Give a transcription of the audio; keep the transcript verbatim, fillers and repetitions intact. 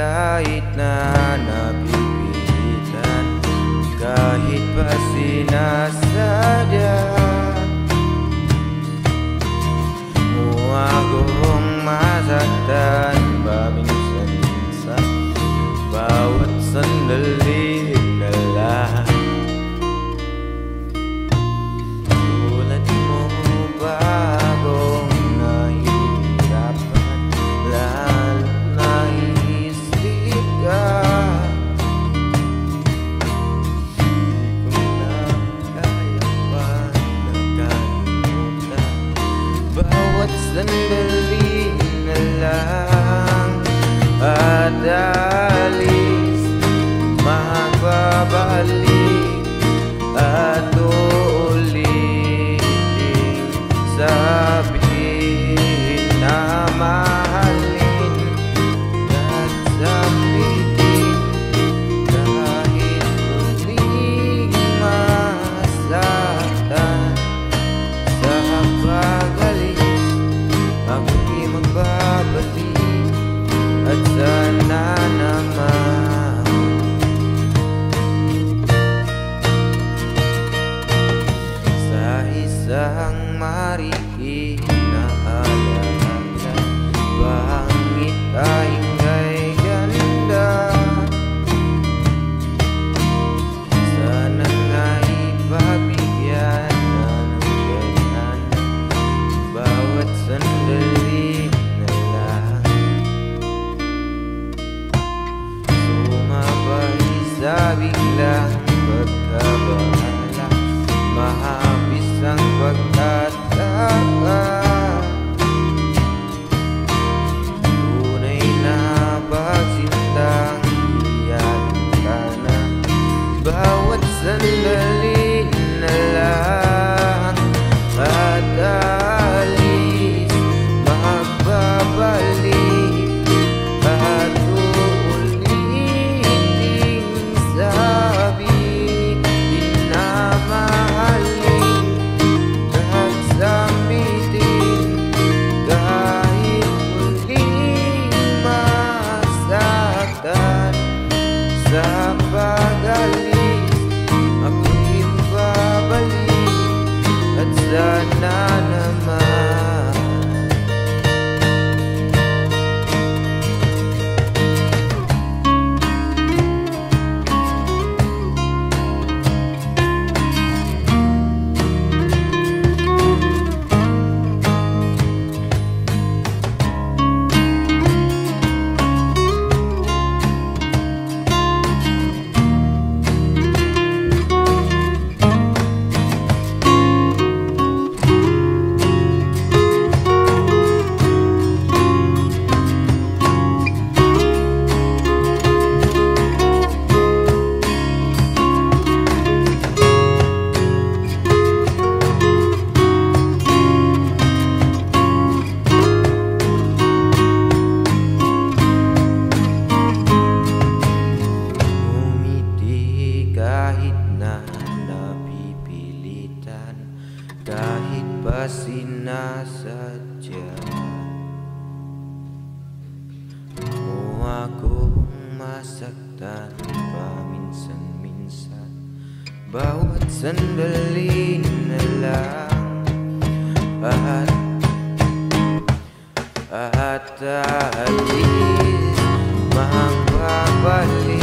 kahit na napipilitan, kahit pa sinasadya mo akong masaktan ba minsan-minsan, bawat sandali na lang. Tulad mo ba akong nahihirapan, lalo naisip ka? Di ko na kaya pa nakalimutan, bawat sandali na lang. At alis, magbabalik at uulitin, sabihin na mahalin at sabihin kahit muling masaktan. Sa pag-alis, ako'y magbabalik at sana naman sa isang mariin na alaala, bangit tayong kay ganda. Sana nga'y pagbigyan na ng ganyan bawat sandali na lang. Sumabay sa biglang pagkabahala, mahapis ang pagtataka. Tunay na pagsintang iyan ka na, bawat sandali na lang. At alis, magbabalik at uulitin, sabihin na mahalin at sambitin kahit muling masaktan. Sa pag-alis, ako'y babalik at sana naman kahit na napipilitan, kahit pa sinasadya mo akong masaktan paminsan-minsan, bawat sandali na lang. At at alis, magbabalik